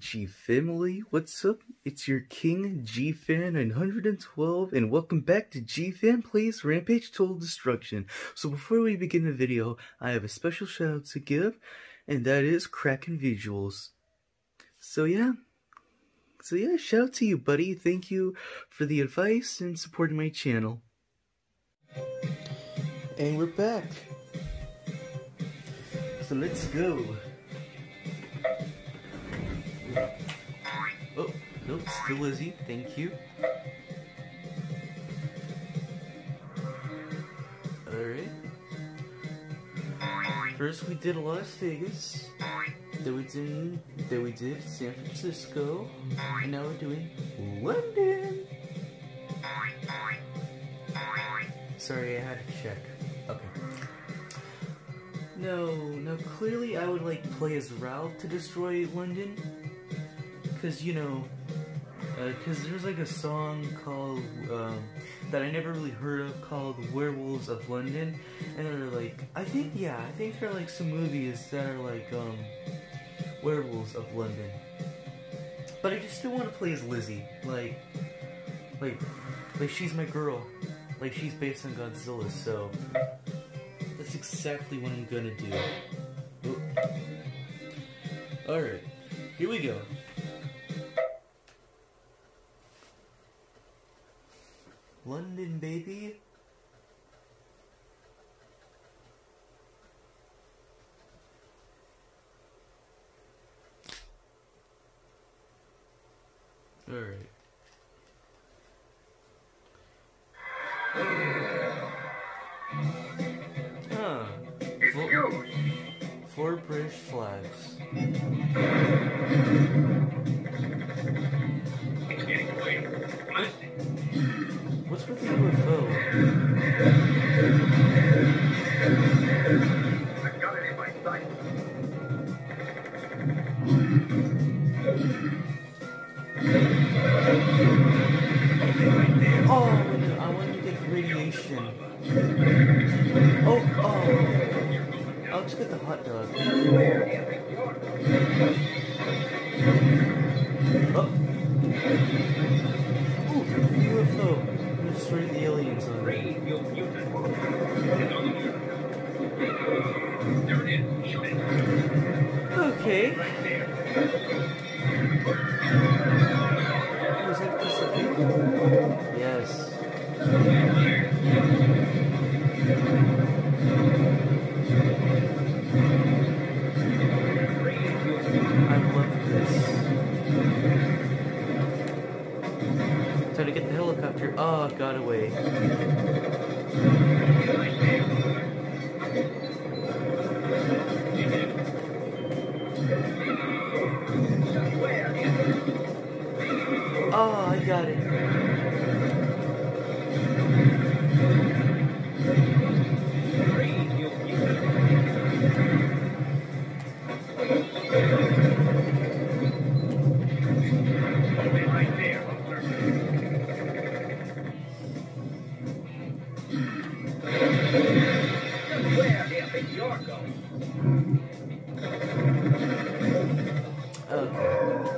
G family, what's up? It's your King G-Fan 912 and welcome back to G-Fan Plays Rampage Total Destruction. So before we begin the video, I have a special shout out to give, and that is cracking visuals. So yeah, shout out to you, buddy. Thank you for the advice and supporting my channel. And we're back. So let's go. Oh, nope, still Lizzie, thank you. Alright. First we did Las Vegas, then we did San Francisco, and now we're doing London. Sorry, I had to check. Okay. Now clearly I would like play as Ralph to destroy London. Cause you know, cause there's like a song called, that I never really heard of called Werewolves of London. And they're like, I think there are like some movies that are like, Werewolves of London. But I just still want to play as Lizzie. Like she's my girl. Like she's based on Godzilla, so that's exactly what I'm gonna do. Alright, here we go. London, baby. Alright. Huh. Four British flags. It's getting away. What's with the UFO? I've got it in my sight. Oh, I want to get radiation. Oh. I'll just get the hot dog. Oh. Ooh, UFO. Destroy the aliens on it. There it is. Shoot it. Okay. Right there. Was that just a thing? Yes. I'm loving this. Time to get the helicopter. Oh, got away. Oh, I got it. Right there. Where the heck you're going? Okay.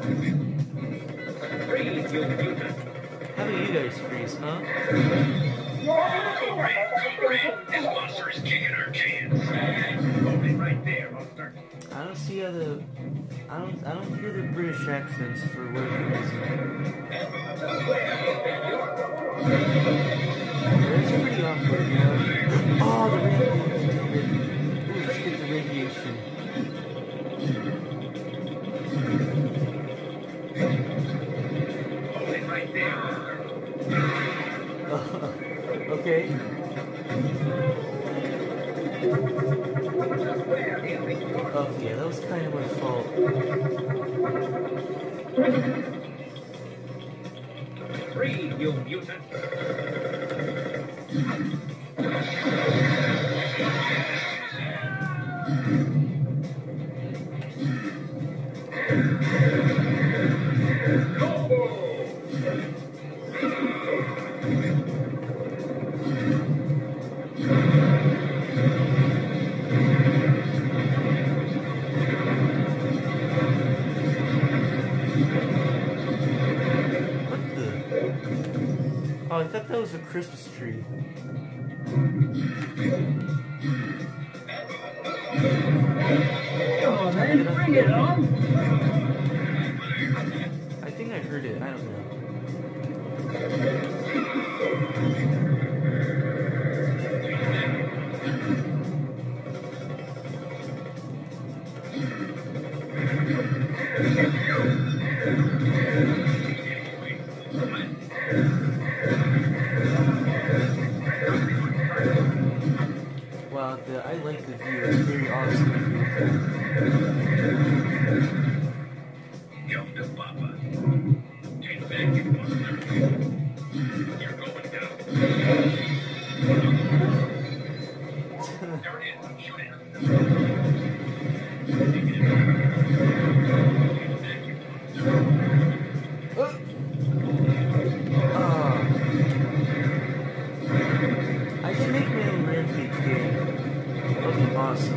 Freeze, you mutant. How about you guys freeze, huh? Go Red. This monster is kicking our cans. Hold it right there, monster. I don't see how the... I don't hear the British accents for whatever reason. It's pretty awkward, you know? Oh, the radiation, damn it. Ooh, let's get the radiation. Hold it right there. Okay. Okay, that was kind of my fault. Freeze, you mutant. Oh, I thought that was a Christmas tree. Come on, man, bring it on. I think I heard it. I don't know. Wow, I like the view. It's very awesome and beautiful. Yo, the Papa. Take back your monster. You're going down. There it is. Shoot it. I can make my own Rampage game. That'd be awesome.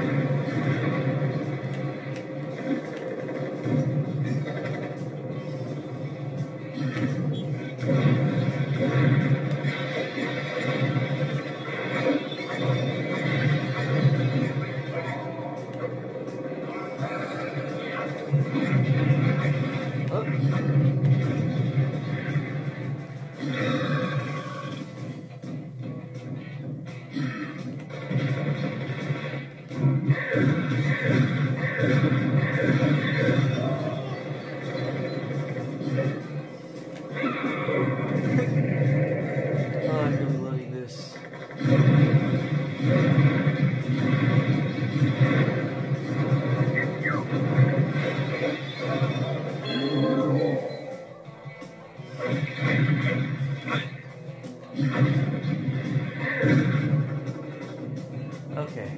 I'm really loving this. Okay.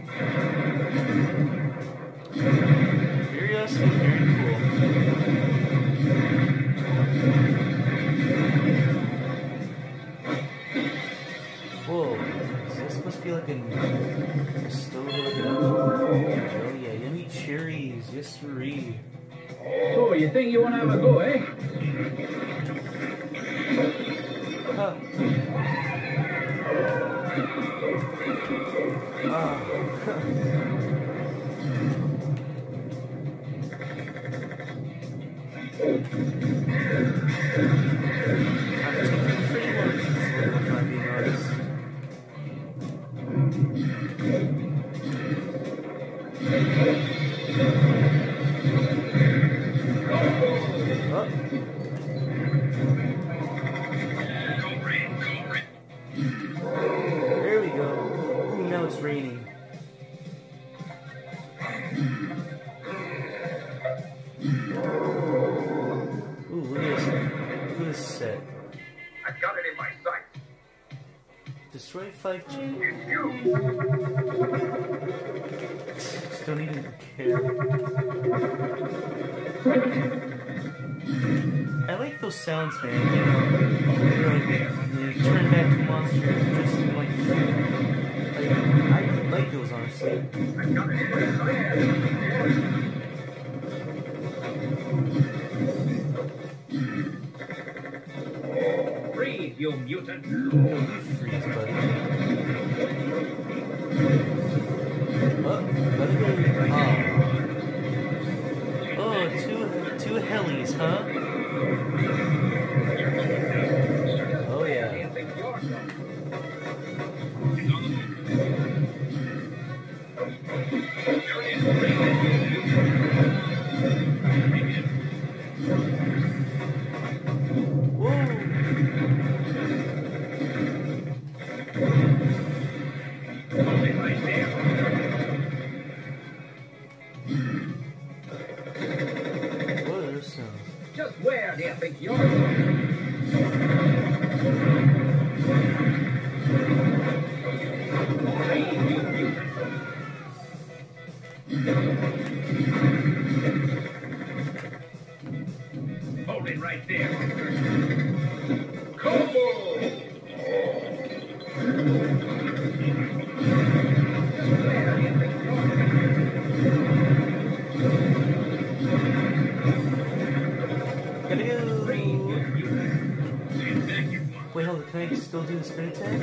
Very awesome, very cool. Whoa, is this supposed to be like a stove or like an oven? Oh yeah, yummy cherries, yes siree. So, you think you want to have a go, eh? Huh. I'm taking pretty long to if I'm being honest. Oh. There we go. Ooh, now it's raining. Ooh, look at this. Look at this set. I got it in my sight. Destroy 5 It's you. Just don't even care. I like those sounds, man. You turn back to monsters, just like I like those, honestly. I got it in my sight. Freeze, you mutant. No, you freeze, buddy. Oh, two helis, huh? Oh yeah. Just where do you think you're going? Hold it right there. Combo! Hello. Wait, hold on. Can I still do the spin attack?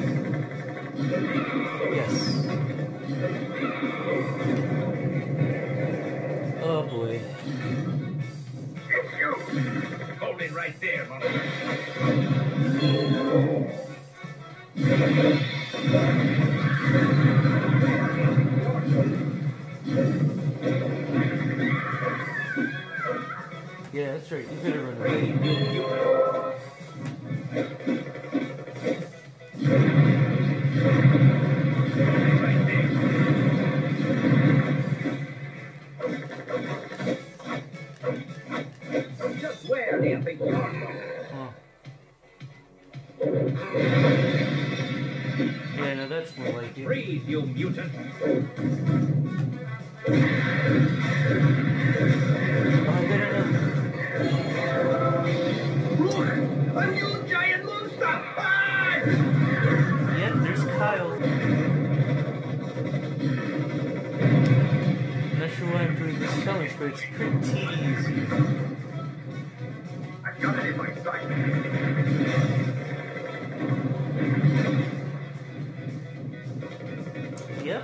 Yes. Oh boy. It's you. Hold it right there, mother. Yeah, that's right. You better run away. Just where do you think you're going? Huh. Yeah, no, that's more like it. Freeze, you mutant. Oh, I better know. Look! A new giant monster! Ah! Yep, there's Kyle. Not sure why I'm doing this challenge, but it's pretty easy. I've got it in my sight. Yep.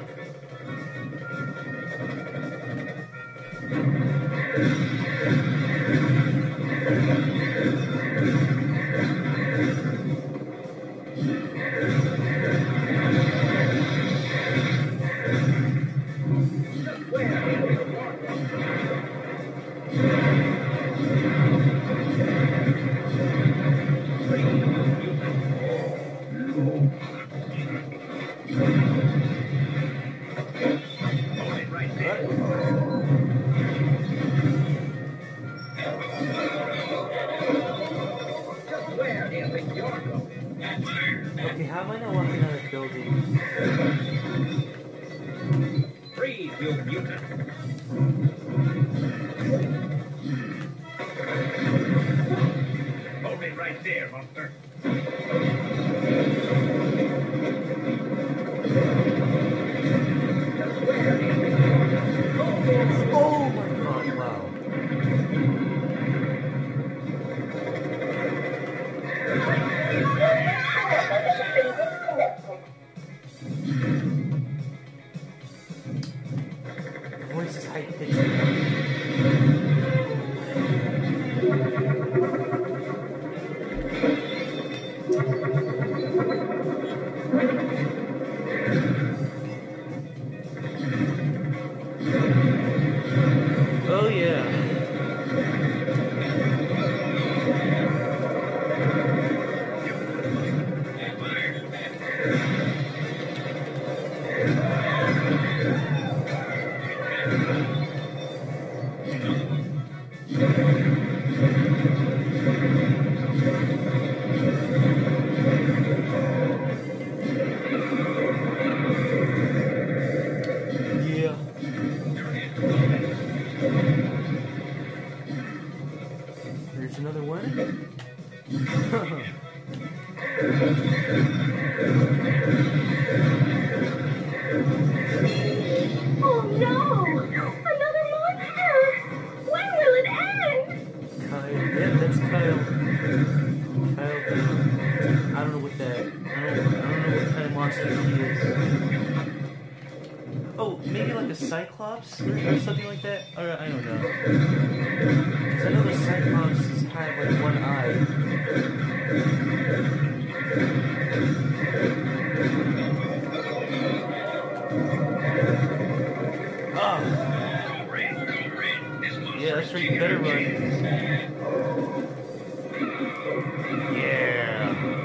Hold it right there. Just where do you think you're going? Okay, how am I not walking out of the building? Freeze, you mutant. Hold it right there, monster. Oh my god, wow. The voice is high pitched. Oh yeah. Yeah. There's another one. Oh no! Another monster! When will it end? Kyle. Yeah, that's Kyle. Kyle. I don't know what that. I don't know what kind of monster he is. Oh, maybe like a Cyclops or something like that. Or I don't know. 'Cause I know the Cyclops is kind of like one eye. Oh, Red. This monster yeah, that's right. You better run. Yeah.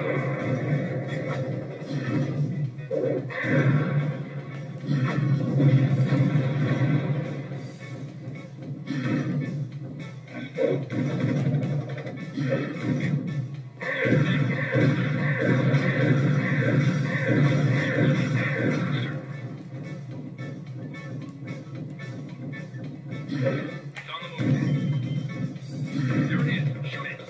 It's on the move. There it is. Shoot it.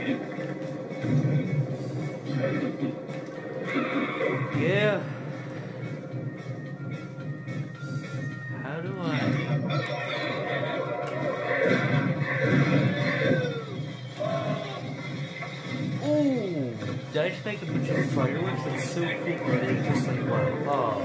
Yeah. How do I? Ooh! Did I just make a bunch of fireworks? That's so cool. Or they just like, wow.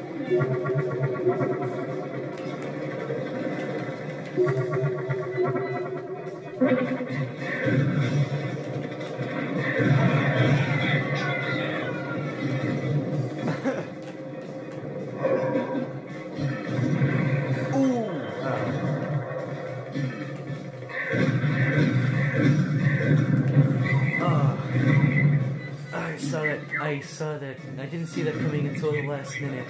I saw that. I didn't see that coming until the last minute.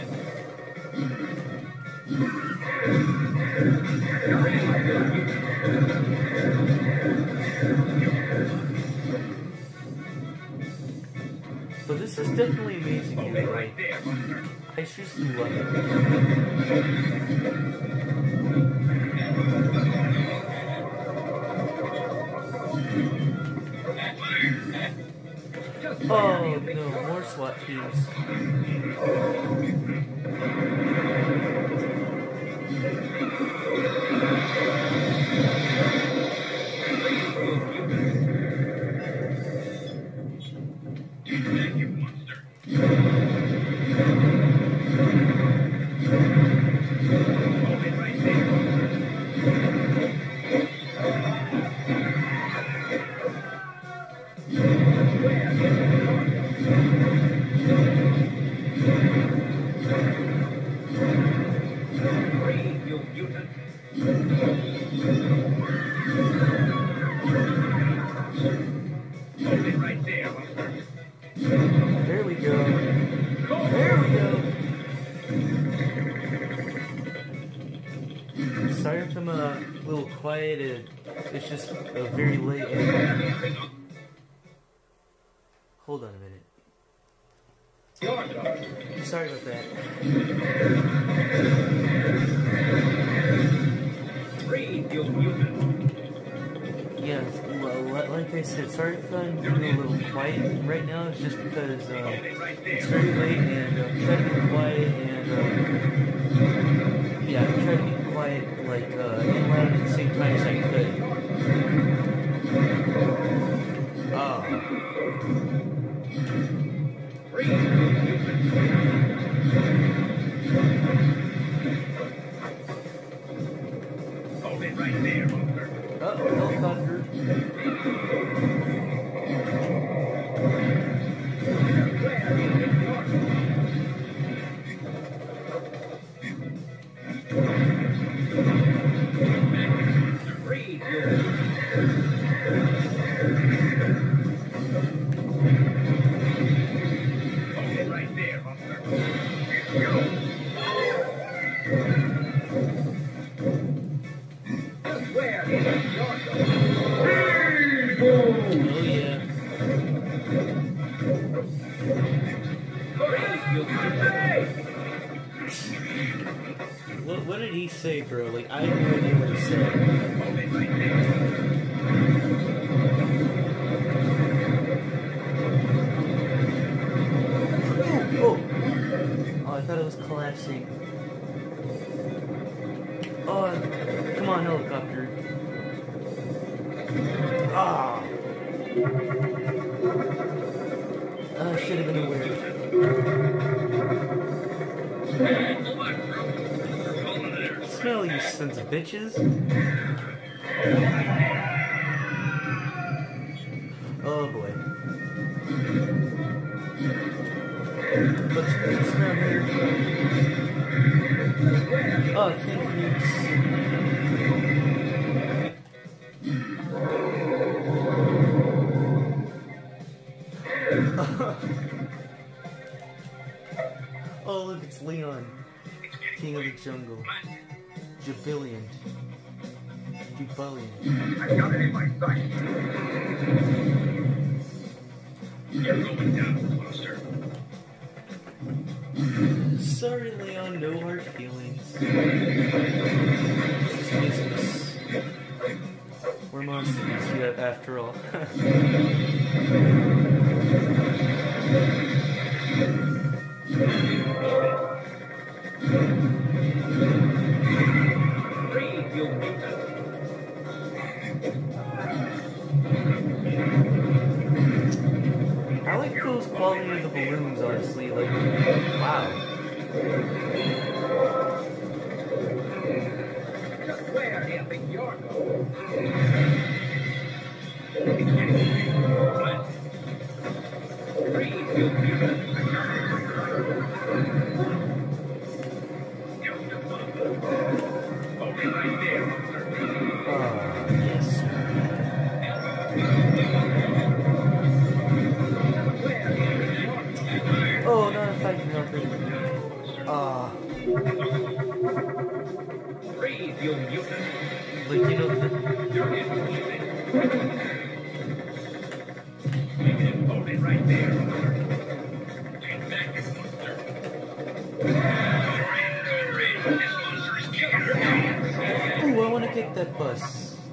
But this is definitely amazing. Anyway. I seriously love it. Oh no, more SWAT teams. Thank you, monster. Hold it right there. Hold it right there. There we go. There we go. Sorry if I'm a little quiet. It's just very late. And... Hold on a minute. Sorry about that. Yeah, like I said, sorry if I'm being a little quiet right now. It's just because it's very late and I'm trying to be quiet and yeah, I'm trying to be quiet like and loud at the same time as I could. Hold it right there, monster. Oh, helicopter. What did he say, bro? Like, I have no idea what he said. Oh, I thought it was collapsing. Oh, come on, helicopter. Ah. Should have been aware. Smell, you sons of bitches. Oh boy. Let's smell here. Oh, thank you. Oh look, it's Leon, King of the Jungle. Jubillion. Jubillion. I got it in my sight. You're going down, monster. Sorry, Leon, no hard feelings. Just business. We're monsters. You have after all. Freeze, you mutant! I like those quality of the balloons, honestly. Like, wow. Just where do you think you're going? Freeze, you mutant! Hold it right there. Yes. Oh, not if I can help it. Freeze, you mutant! Like, you know, You're in. Hold it right there. Take back your monster. Alright, this monster is kicking our cans. ooh, I want to get that bus.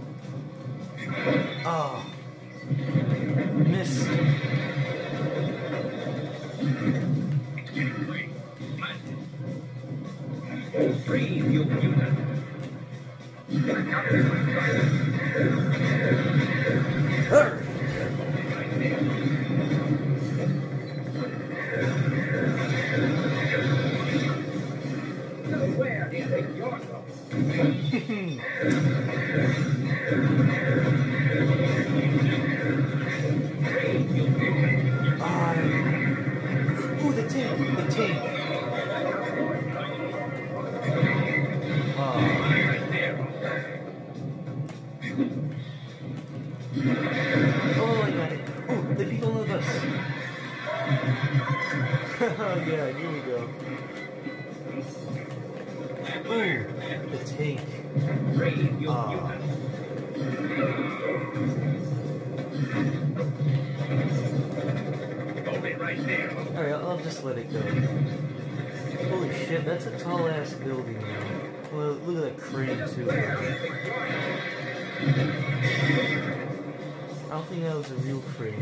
Missed. It's getting late. Freeze, you mutant! Arr! Just where do you think you're going? Freeze, you mutant! Ooh, the tank. The tank. Oh, I got it. Oh, the people on the bus. Yeah, here we go. Ooh, the tank. Freeze, you mutant! Hold it right there. Alright, I'll just let it go. Holy shit, that's a tall ass building now. Well, look at that crane too. I don't think that was a real crane.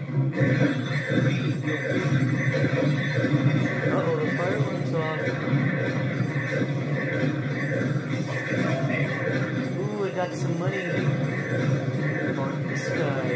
Uh-oh, the fire alarm's off. Ooh, I got some money. On the sky.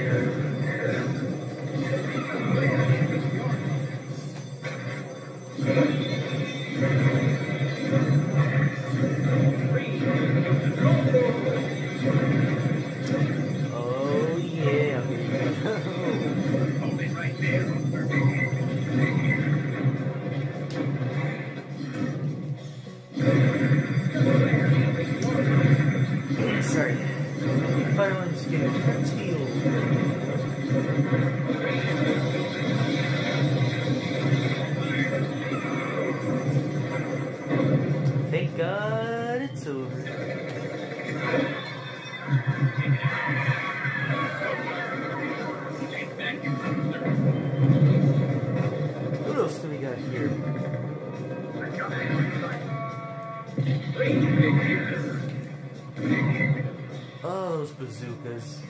Oh yeah. Hold it right there. Sorry. Fire alarm's getting teal. Thank God it's over. Take back your monster. What else do we got here? Oh, those bazookas.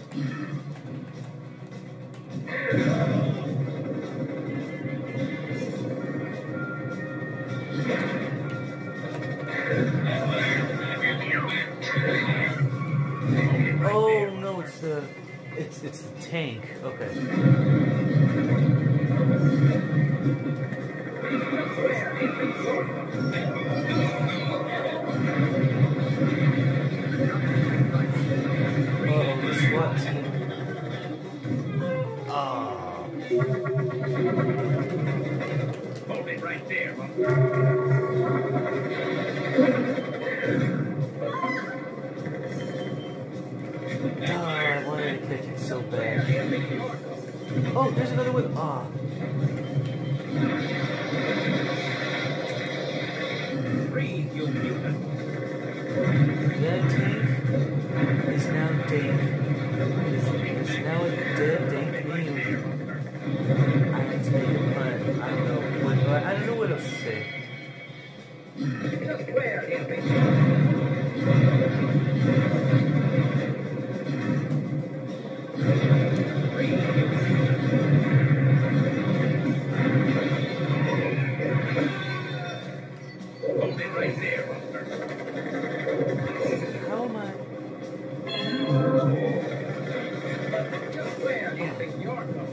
Oh no, it's the tank. Okay. Oh, the SWAT team. Hold it right there. I wanted to catch it so bad. Oh, there's another one. Freeze, you mutant! That tank is now dank. It's now a dead dank meme. I can take a pun. I don't know. I don't know what else to say. Just where do you think you're you're going?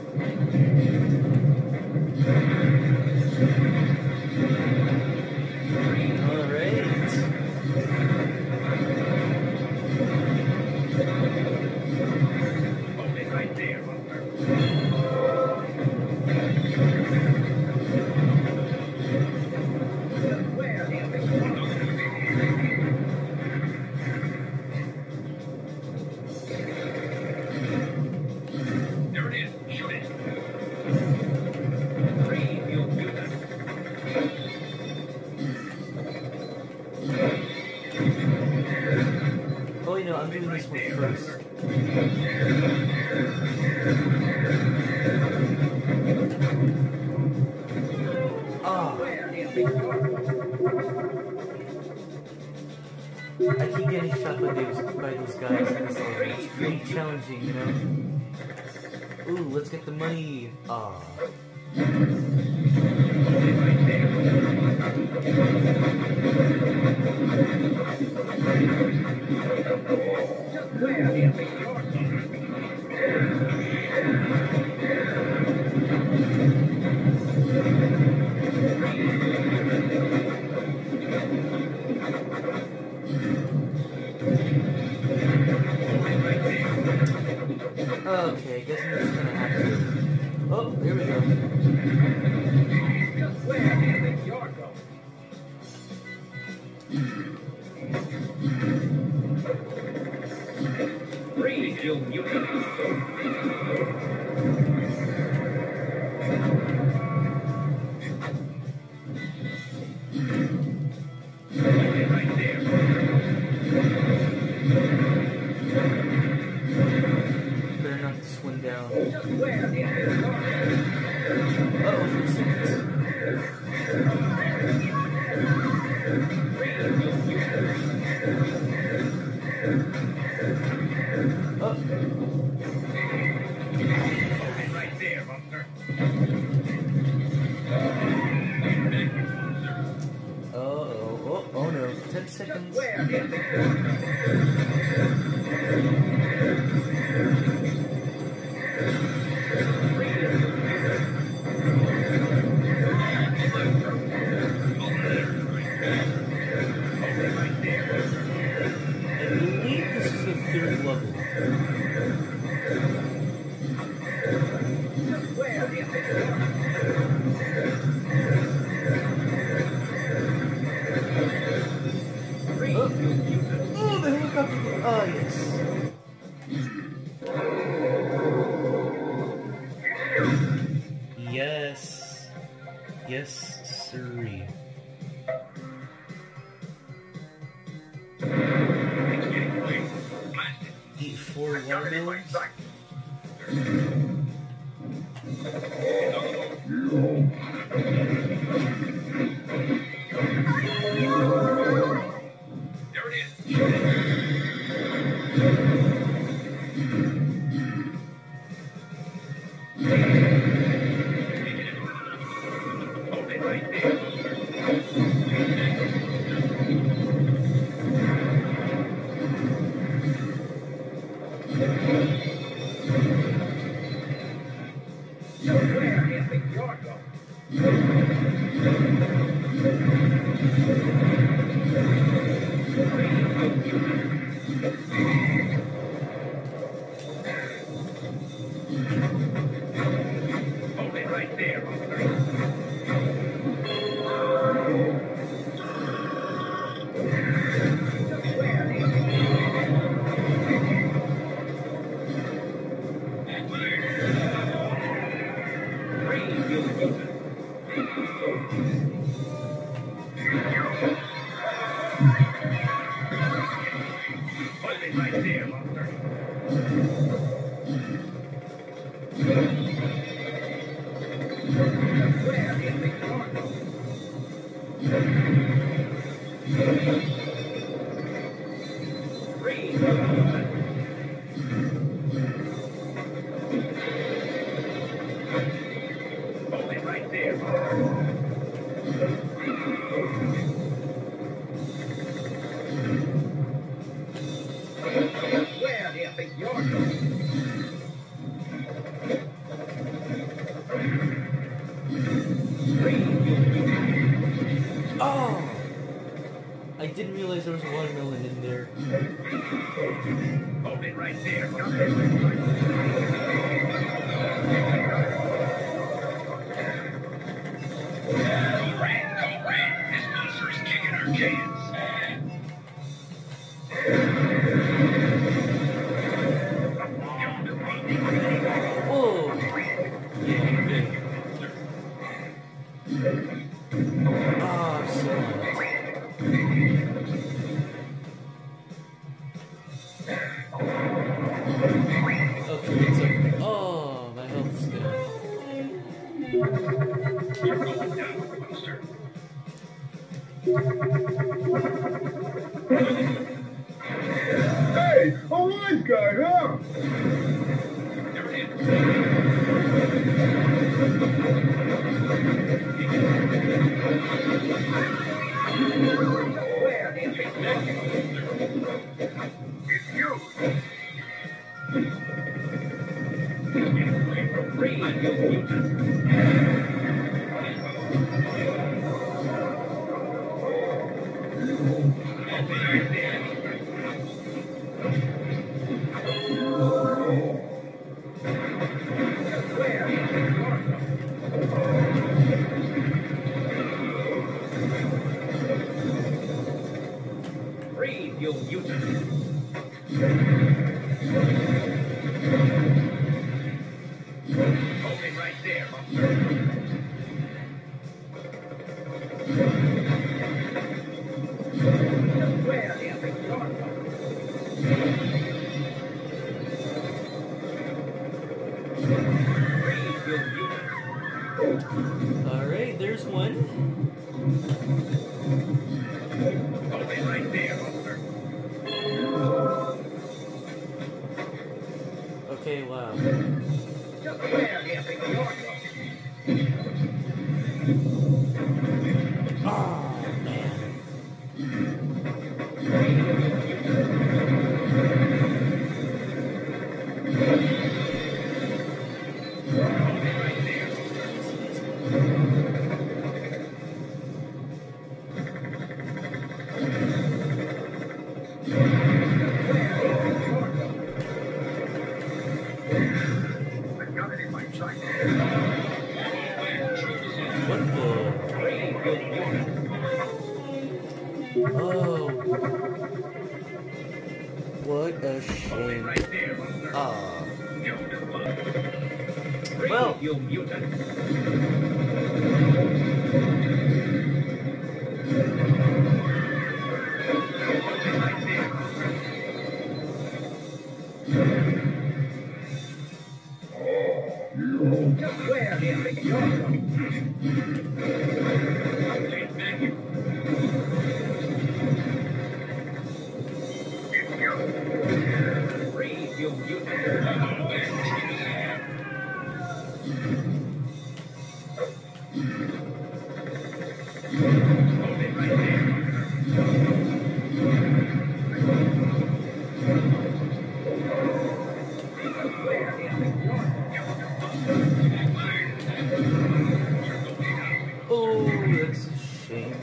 Hold it right there, Buster. Just where the big There it is. Shoot it. Breathe, you mutant. Oh, you know, I'm doing this one first. Ah, Where the big I keep getting shot by those guys in this level. It's pretty challenging, you know? Ooh, let's get the money. Ah. Just where the big Okay, I guess I'm just gonna have to. Oh, here we go. Just where do you think you're going? Breathe, you mutant. Hold it right there. Better not swing down. Just where do you think you're going? Uh-oh, for a second. Breathe, you mutant. Oh, Hold it right there, Buster. oh no. 10 Just seconds. where do you think you're going? I believe this is the third level. Just where do you think you're going? Breathe, Oh. you mutant. Oh, the helicopter. Oh, yes. Yes. Yes, sirree. It's getting clear. Blast it. Eat 4 watermelons. There it is. Hold it right there. Just where do you think you're going? Hold it right there, Buster. Just where do you think breathe, you mutant. Hold it right there, Buster. Just where do you think you're going? Breathe, you mutant. Hold it right there, Buster. Just where do you think you're going? didn't realize there was a watermelon in there. Hold it right there. Code red. This monster is kicking our cans. Oh! Ah, so okay, it's like, oh, my health is good. You're going down, monster. Hey, a wise guy, huh? There it is. Where the It's you. Freeze, you mutant. Where is the Freeze, you mutant. Hold it right there, monster. Where is the Freeze, you mutant. Alright, there's one. Hold it right there, monster. Okay, wow. Just where is the Oh, man. I got it in my sight. What the? Oh. What a Hold it shame. right there, monster. Ah. Go to fuck. Well. you mutant. Right there, monster. Just where is the Take back you. It's you. Freeze, you mutant. Hold it right there, monster. Where is Oh, that's a shame.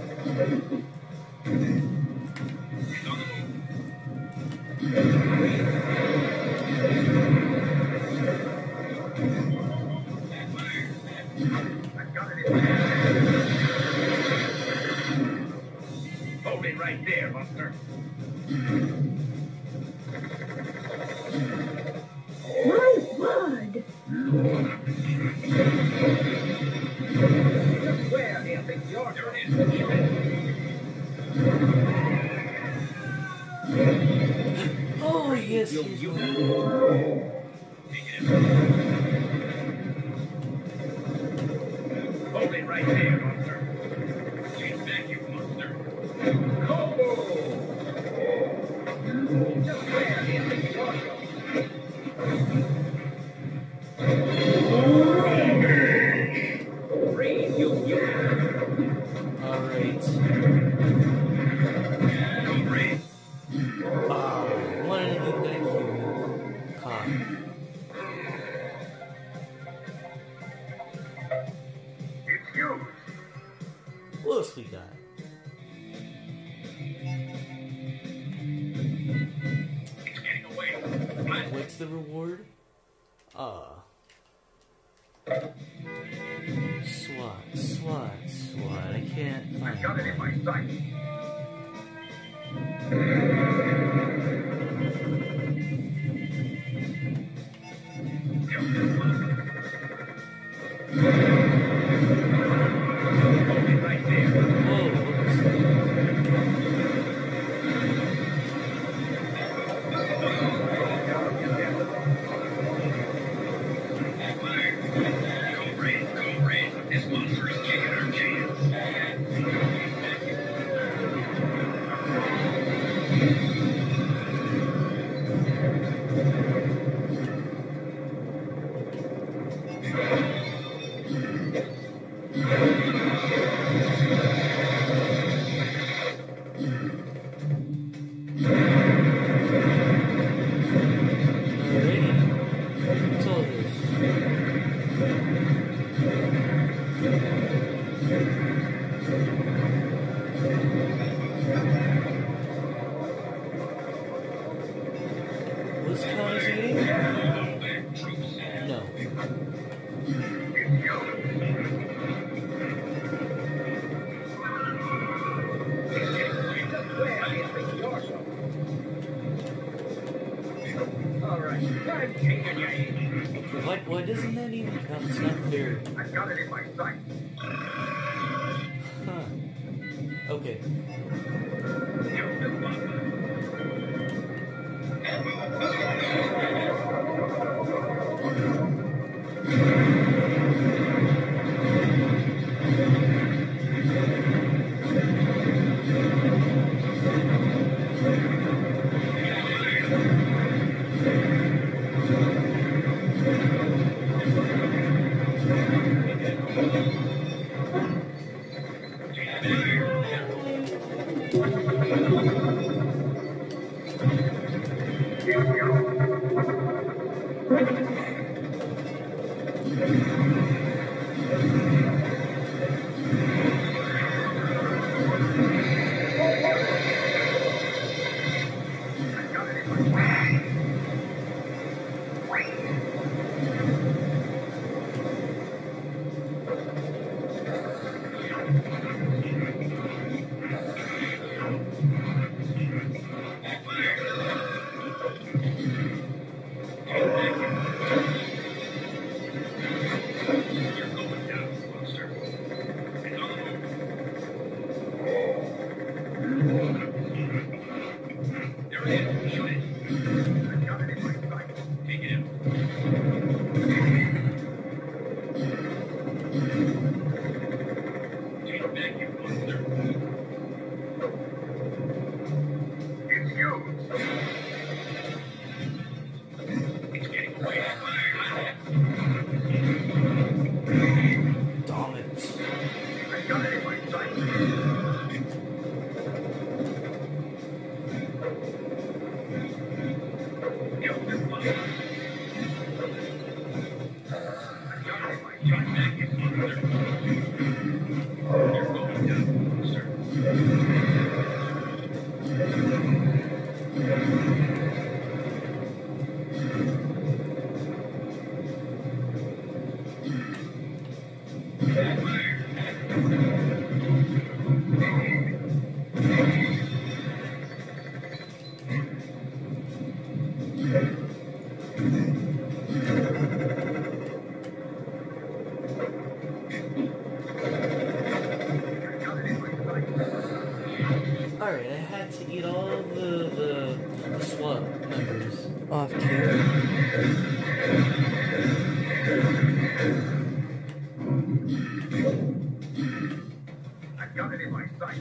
Hold it right there, monster. My word! Just where is the There it is. Eat it. Oh, yes, you yes. mutant. Take it. Hold it right there, monster. Take back you, monster. Combo! Just where is the Freeze, you mutant. Alright. Code red. Ah, wanted to get that human. Cop. It's you. What else we got? the reward? Ah. SWAT. I can't find Got it in my sight. Right there. Whoa, whoops. Go red. This monster is kicking our cans. Alrighty. What's all this? Was Connie's eating? No. Just where do you think you're so? All right, time taking your age. Why doesn't that even count? It's not fair. I've got it in my sight. Huh. Okay. Alright, I had to eat all the SWAT members off camera. I've got it in my sight.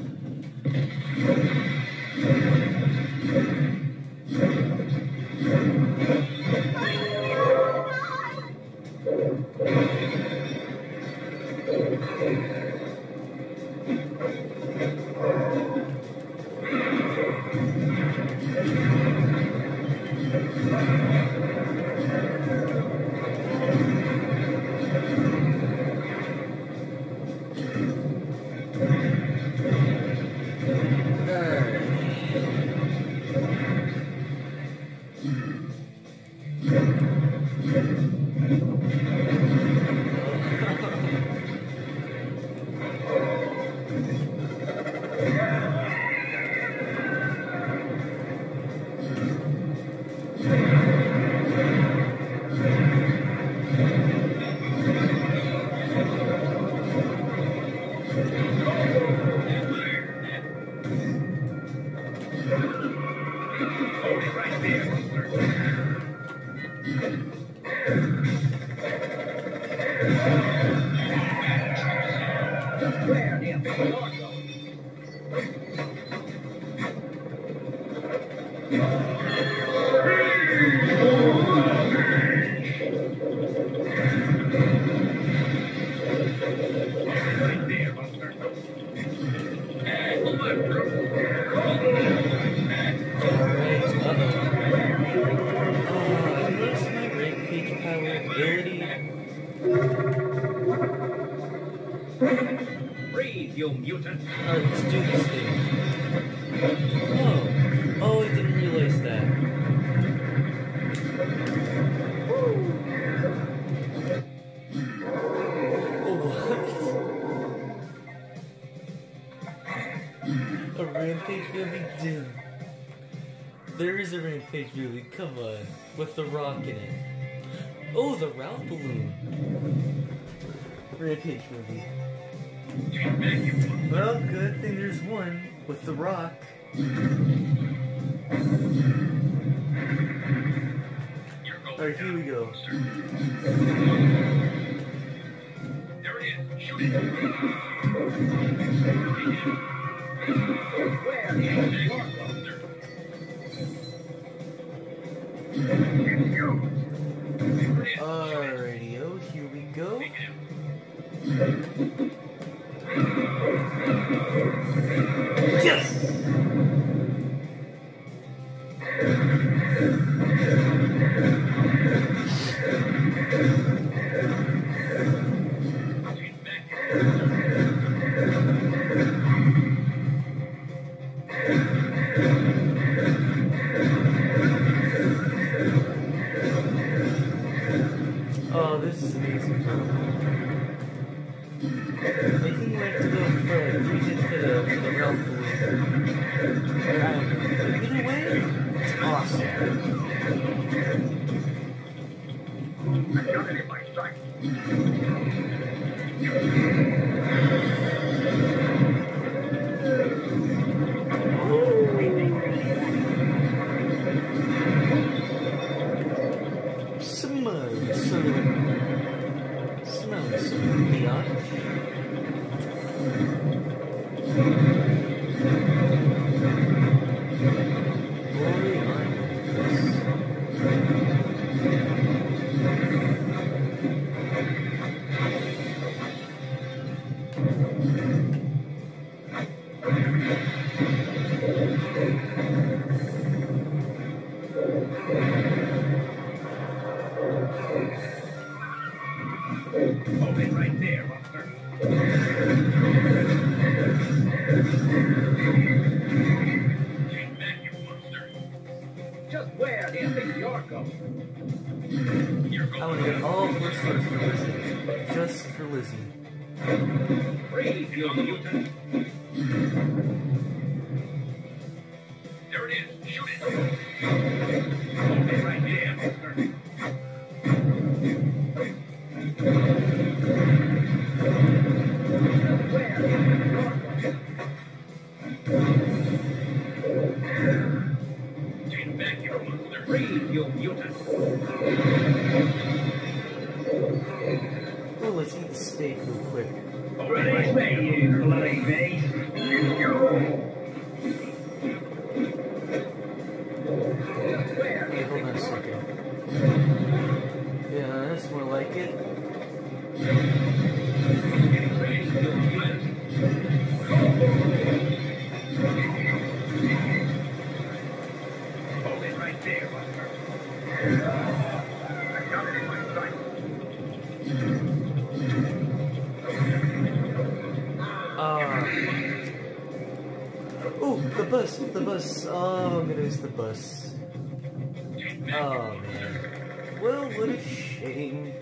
Just where do you think you're going? Right there, Buster. Alright, I noticed my Rampage power ability. Breathe, you mutant. Alright, let's do this thing. Oh, I didn't realize that. Oh, what? A Rampage movie? Dude. There is a Rampage movie, come on. With the Rock in it. Oh, the Ralph balloon. Rampage movie. Well, good thing there's one with the Rock. Alright, here we go. There it is. Shoot it. Where do you think you're going? Alrighty-o, here we go. Yes! Oh, this is amazing. I think we have to go for like 3 hits for the Ralph balloon. I don't know. Either way, it's awesome. I got it in my sight. Smells some beyond. Hold it right there, Buster. Get back, you monster. Just where do you think you're going? You're I want to get all 4 stars for Lizzie. Just for Lizzie. Breathe, you mutant. There it is. Shoot it. Hold it right there, Buster. Where do you think you're going? Get back, you monster. Breathe, you mutant. Oh, let's eat the steak real quick. Release me, you bloody beast. Just where do Hey, you hold on a think second. Yeah, that's more like it. Hold it right there, Buster. I got it in my sight. Oh, the bus, the bus. Oh, I'm gonna miss the bus. Oh, man. Well, what a shame.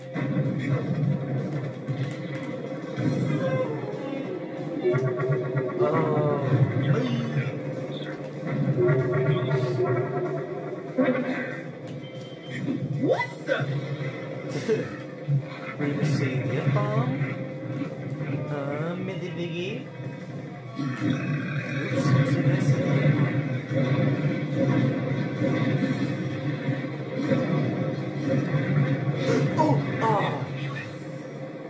What the? We're gonna say the F-bomb. Milli Biggie. Oops, did I say the F-bomb? Oh!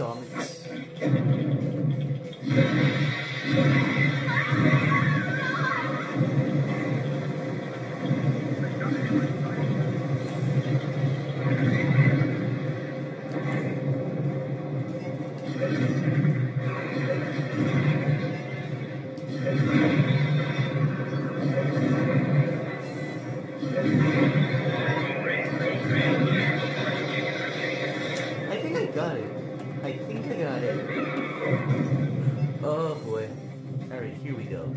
Dominance. I think I got it. Oh boy. Alright, here we go.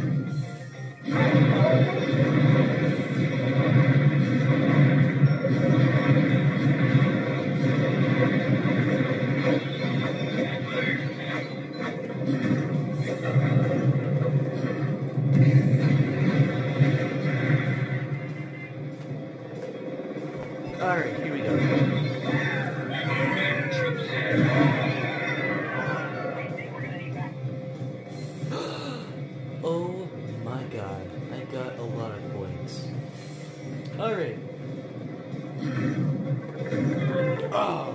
Alright, here we go. Oh my god, I got a lot of points. Alright. Oh.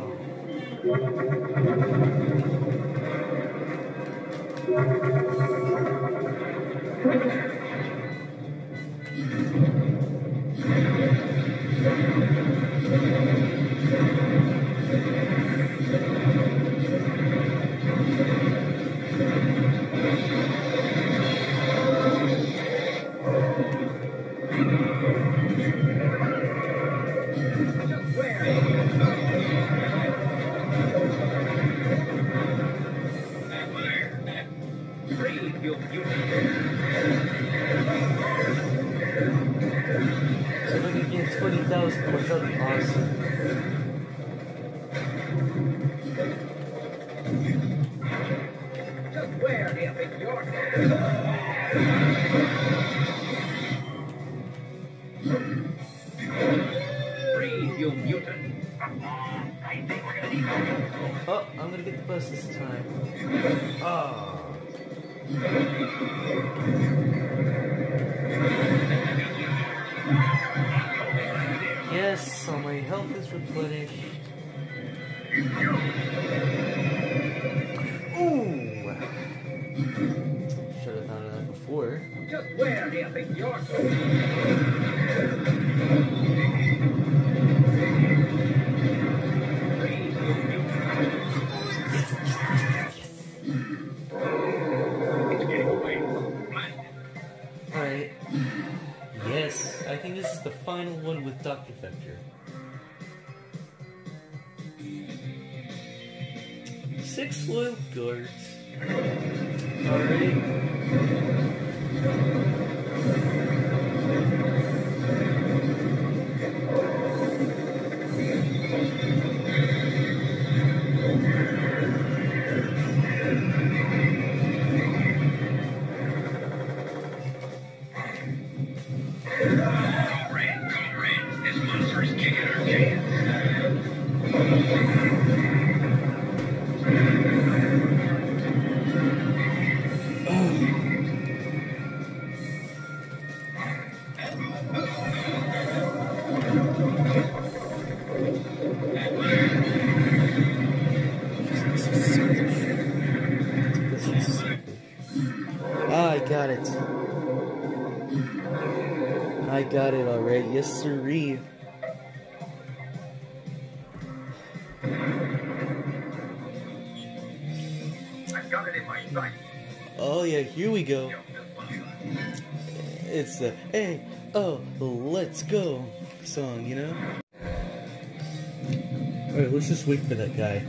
So if I could get 20,000 points, that'd be awesome. Just where do you think you're going? Breathe, you mutant. Oh, I'm gonna get the bus this time. Ah. Yes, so my health is replenished. Ooh! Should have thought of that before. Just where do you think you're going? Alright. Yes, I think this is the final one with Dr. Vector. 6 loyal guards. Alright. This monster is kicking our cans. Ah, I got it. I got it already. Yes, sirree. I've got it in my sight. Oh yeah, here we go. It's the hey, oh, let's go song, you know? Alright, let's just wait for that guy.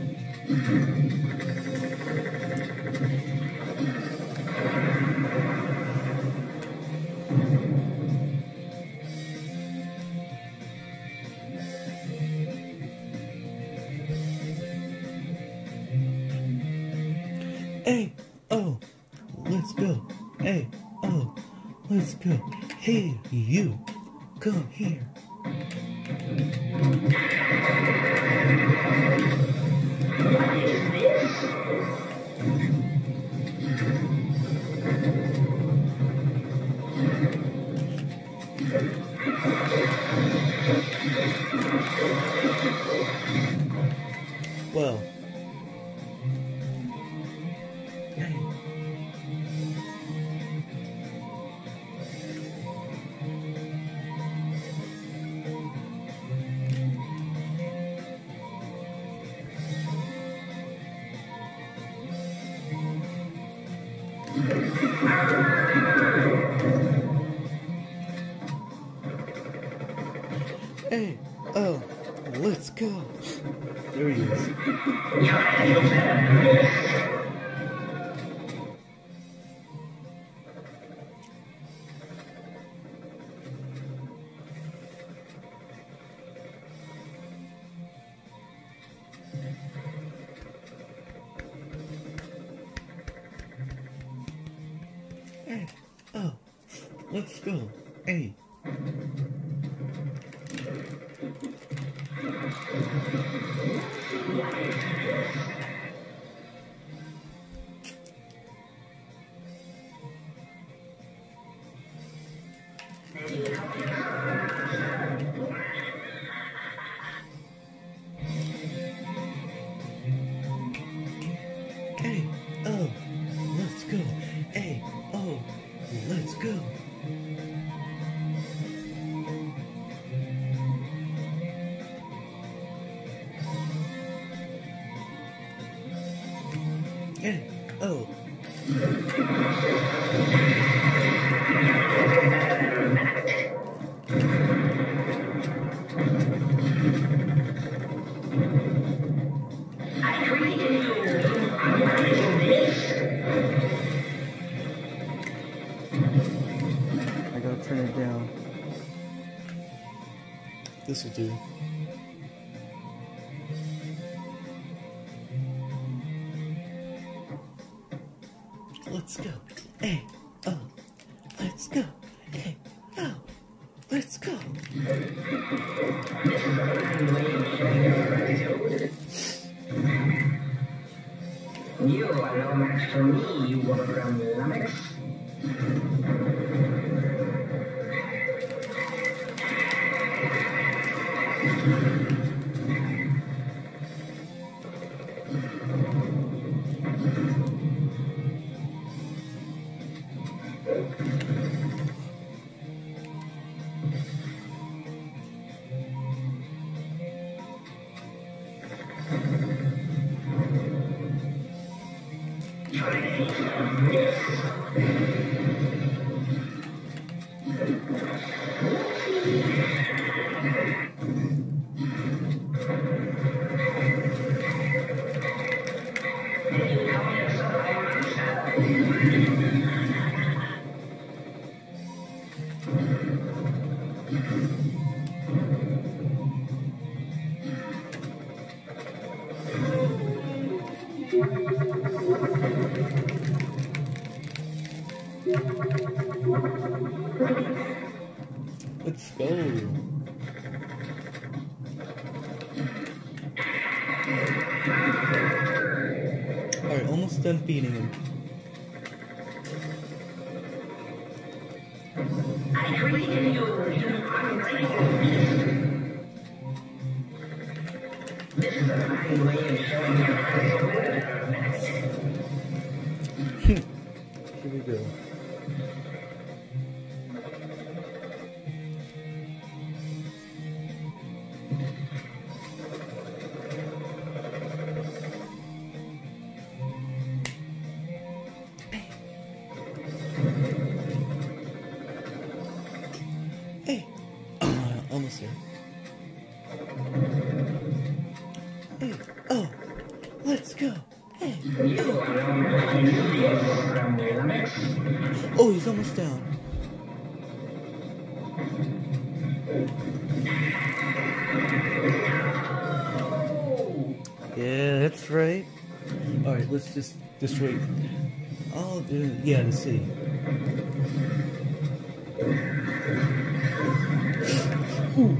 Hey, oh, let's go. Hey, oh, let's go. Hey, you, come here. Well, Hey, oh, let's go. There he is. Hey, oh, let's go. Hey. Hey, oh, let's go. Hey, oh, let's go. Hey, oh. I gotta turn it down. This'll do. Let's go. Hey, oh, let's go. Hey, oh, let's go. You are no match for me, you hologram lummox. Let's go. Alright, almost done feeding him. I created you, you ungrateful beast. This is a fine way of showing your ass. Here we go. Hey, almost there. Hey, oh, let's go. Hey, oh, he's almost down. Yeah, that's right. All right, let's just destroy. Oh, yeah, the city. Ooh.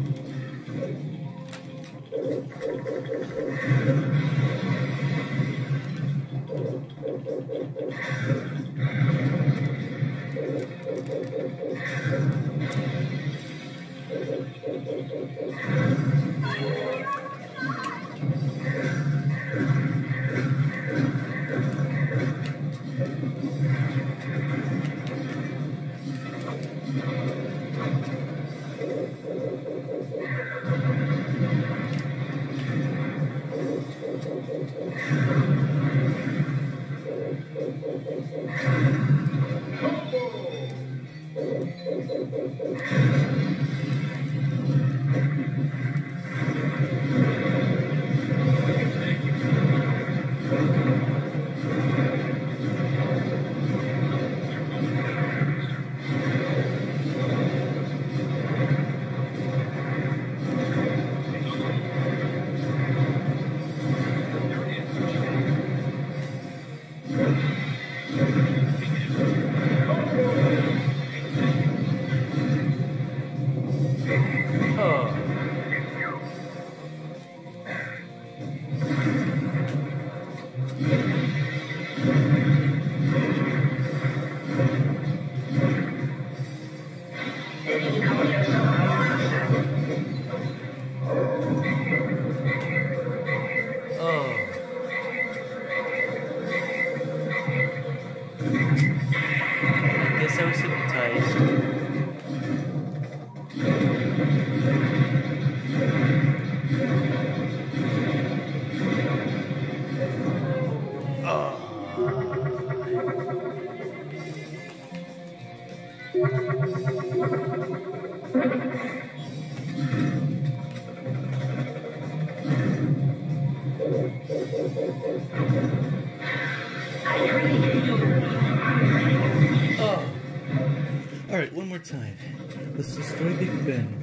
Oh. Alright, one more time. Let's destroy Big Ben.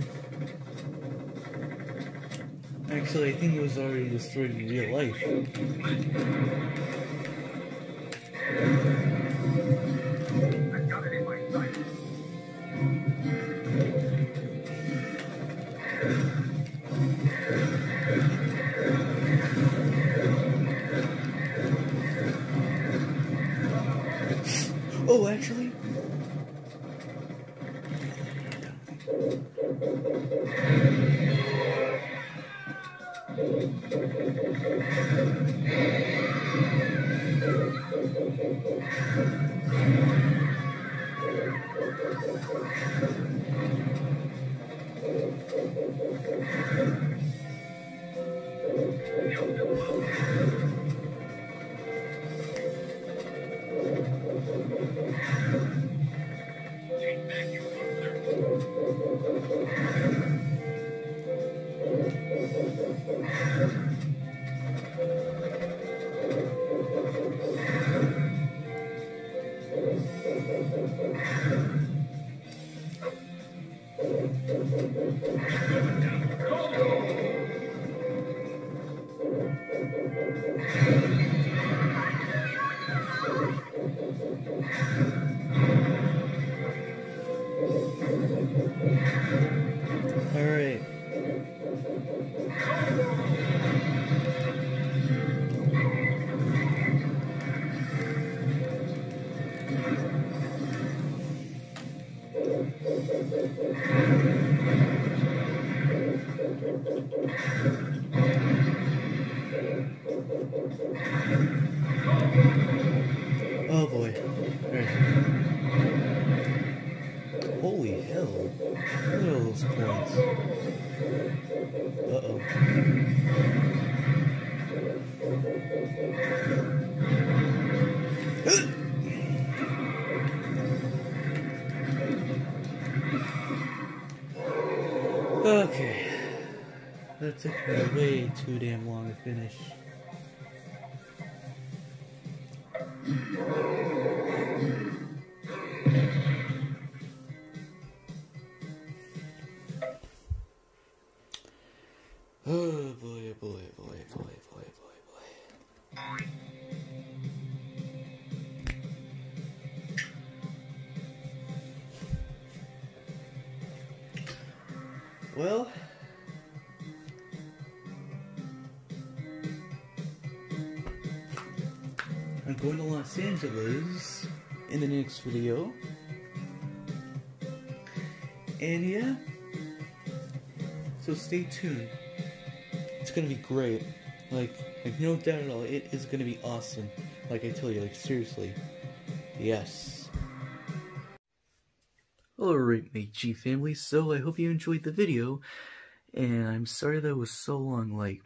Actually, I think it was already destroyed in real life. I got it in my sight. Oh, actually? Take back your monster. Alright. Oh boy. Alright. Holy hell. Look at all those points. Uh-oh. Okay. That took me way too damn long to finish. Oh boy, boy, boy, boy, boy, boy, boy. Well, I'm going to Los Angeles in the next video. And yeah, so stay tuned. It's gonna be great. Like no doubt at all, it is gonna be awesome. Like I tell you, like seriously. Yes. Alright, my G family, so I hope you enjoyed the video. And I'm sorry that it was so long, like,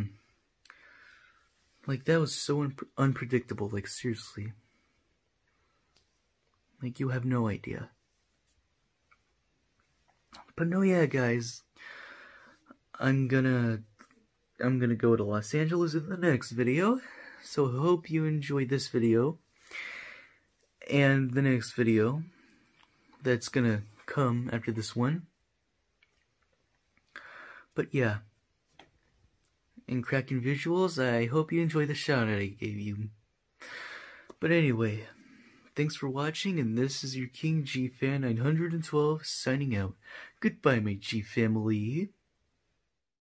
like that was so unpredictable, like seriously. Like you have no idea. But no, yeah, guys, I'm gonna go to Los Angeles in the next video, so I hope you enjoyed this video, and the next video that's gonna come after this one. But yeah, in cracking visuals, I hope you enjoyed the shout out I gave you. But anyway, thanks for watching, and this is your King G Fan 912 signing out. Goodbye, my G family.